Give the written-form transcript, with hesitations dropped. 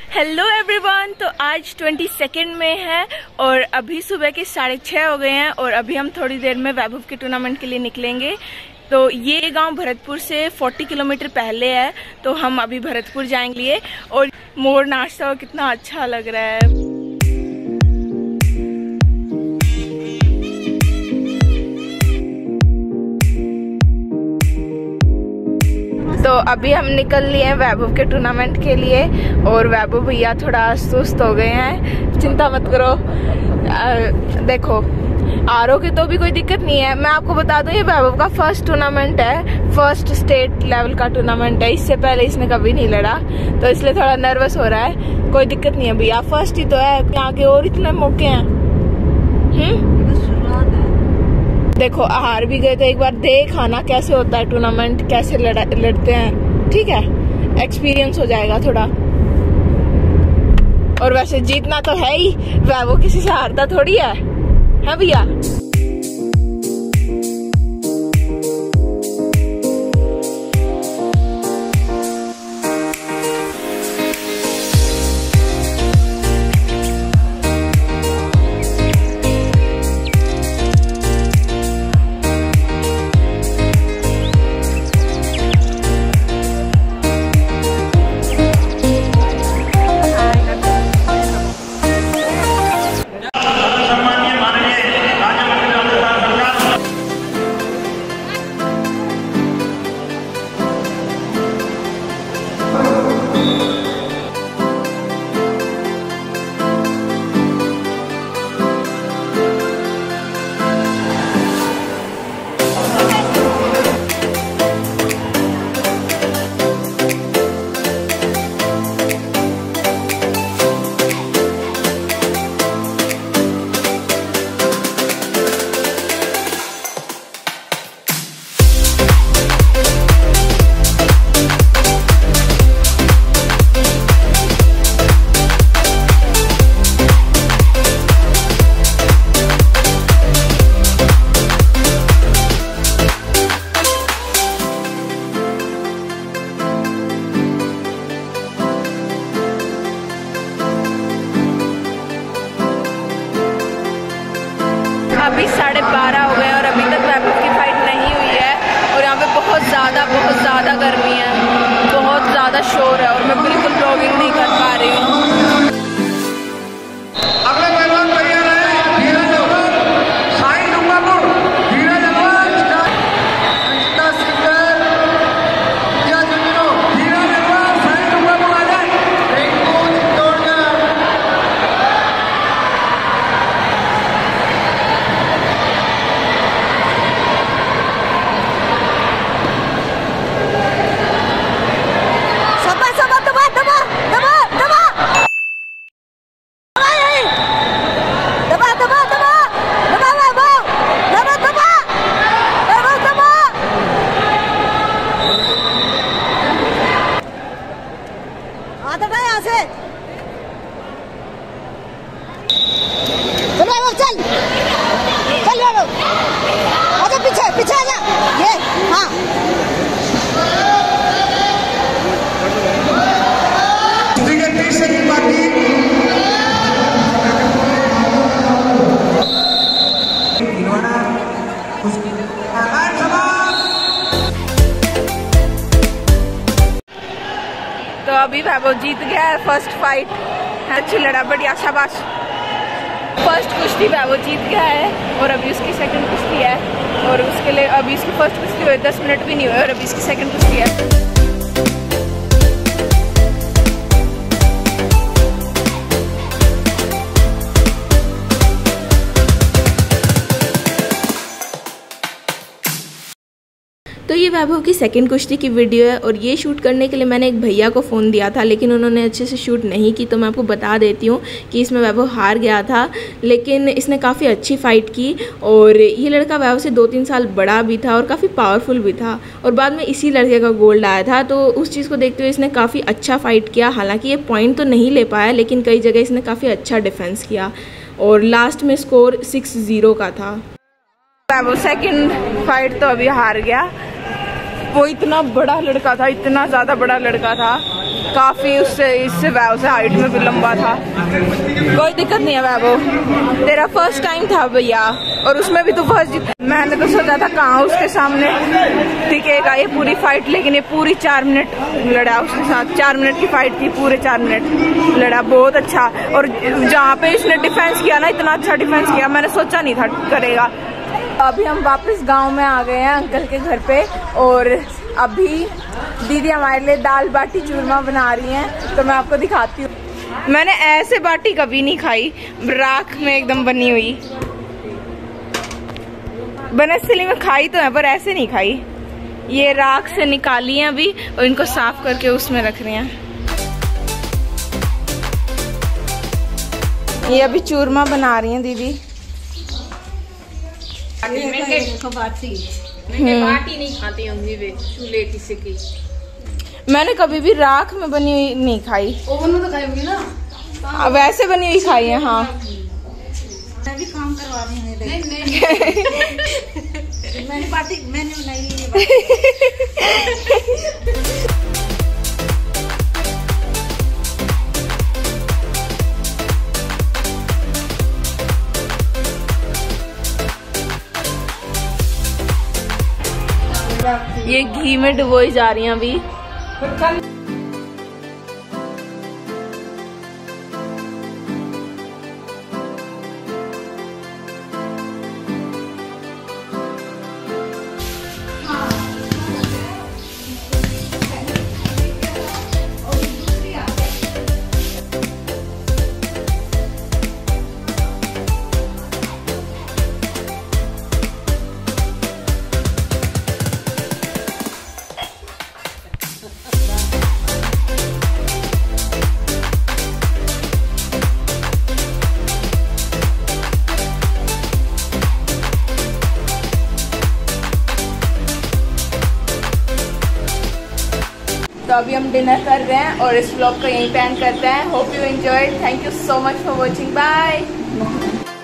Hello everyone. तो आज 22 में है और अभी सुबह के 6:30 हो गए हैं और अभी हम थोड़ी देर में वैभव के टूर्नामेंट के लिए निकलेंगे। तो ये गांव भरतपुर से 40 किलोमीटर पहले है, तो हम अभी भरतपुर जाएंगे और मोर नाचता हुआ कितना अच्छा लग रहा है। तो अभी हम निकल लिए हैं वैभव के टूर्नामेंट के लिए और वैभव भैया थोड़ा सुस्त हो गए हैं। चिंता मत करो, देखो आरओ की तो भी कोई दिक्कत नहीं है। मैं आपको बता दूं ये वैभव का फर्स्ट टूर्नामेंट है, फर्स्ट स्टेट लेवल का टूर्नामेंट है। इससे पहले इसने कभी नहीं लड़ा तो इसलिए थोड़ा नर्वस हो रहा है। कोई दिक्कत नहीं है भैया, फर्स्ट ही तो है, आगे और इतने मौके हैं। देखो हार भी गए तो एक बार देख आना कैसे होता है टूर्नामेंट, कैसे लड़ते हैं, ठीक है? एक्सपीरियंस हो जाएगा थोड़ा। और वैसे जीतना तो है ही, वो किसी से हारता थोड़ी है भैया? अभी 12:30 हो गए और अभी तक वैभव की फाइट नहीं हुई है और यहाँ पे बहुत ज़्यादा गर्मी है, बहुत ज़्यादा शोर है और मैं बिल्कुल ब्लॉगिंग नहीं कर पा रही हूँ। पीछे आ जा, ये हाँ। तो अभी वैभव जीत गया है फर्स्ट फाइट, अच्छी लड़ा, बढ़िया, शाबाश। फर्स्ट कुश्ती वैभव जीत गया है और अभी उसकी सेकंड कुश्ती है और उसके लिए अभी इसकी फर्स्ट कुश्ती हुई 10 मिनट भी नहीं हुए और अभी इसकी सेकंड कुश्ती है। तो ये वैभव की सेकंड कुश्ती की वीडियो है और ये शूट करने के लिए मैंने एक भैया को फ़ोन दिया था, लेकिन उन्होंने अच्छे से शूट नहीं की। तो मैं आपको बता देती हूँ कि इसमें वैभव हार गया था, लेकिन इसने काफ़ी अच्छी फ़ाइट की और ये लड़का वैभव से 2-3 साल बड़ा भी था और काफ़ी पावरफुल भी था और बाद में इसी लड़के का गोल्ड आया था। तो उस चीज़ को देखते हुए इसने काफ़ी अच्छा फ़ाइट किया। हालाँकि ये पॉइंट तो नहीं ले पाया, लेकिन कई जगह इसने काफ़ी अच्छा डिफेंस किया और लास्ट में स्कोर 6-0 का था। वैभव सेकंड फाइट तो अभी हार गया। वो इतना बड़ा लड़का था, इतना ज़्यादा बड़ा लड़का था काफी उससे इससे वैभव से हाइट में भी लंबा था। कोई दिक्कत नहीं है वैभव, तेरा फर्स्ट टाइम था भैया, और उसमें भी तू फर्स्ट जीत। मैंने तो सोचा था कहाँ उसके सामने टिकेगा ये पूरी फाइट, लेकिन ये पूरी 4 मिनट लड़ा उसके साथ। 4 मिनट की फाइट थी, पूरे 4 मिनट लड़ा, बहुत अच्छा। और जहाँ पे इसने डिफेंस किया ना, इतना अच्छा डिफेंस किया, मैंने सोचा नहीं था करेगा। अभी हम वापस गांव में आ गए हैं अंकल के घर पे, और अभी दीदी हमारे लिए दाल बाटी चूरमा बना रही हैं, तो मैं आपको दिखाती हूँ। मैंने ऐसे बाटी कभी नहीं खाई, राख में एकदम बनी हुई। बनस्थली में खाई तो है पर ऐसे नहीं खाई। ये राख से निकाली है अभी, और इनको साफ करके उसमें रख रहे हैं। ये अभी चूरमा बना रही हैं दीदी। बाटी नहीं खाती होंगी वे चूल्हे किसी की। मैंने कभी भी राख में बनी हुई नहीं खाई। ओवन में तो खाई होगी ना, वैसे बनी हुई खाई है। हाँ मैं भी काम करवा रही हूँ। नहीं मैंने बाटी मैंने बनाई है। ये घी में डुबोई जा रही हैं अभी। तो अभी हम डिनर कर रहे हैं और इस व्लॉग को यहीं पे एंड करते हैं। Hope you enjoyed. Thank you so much for watching. Bye.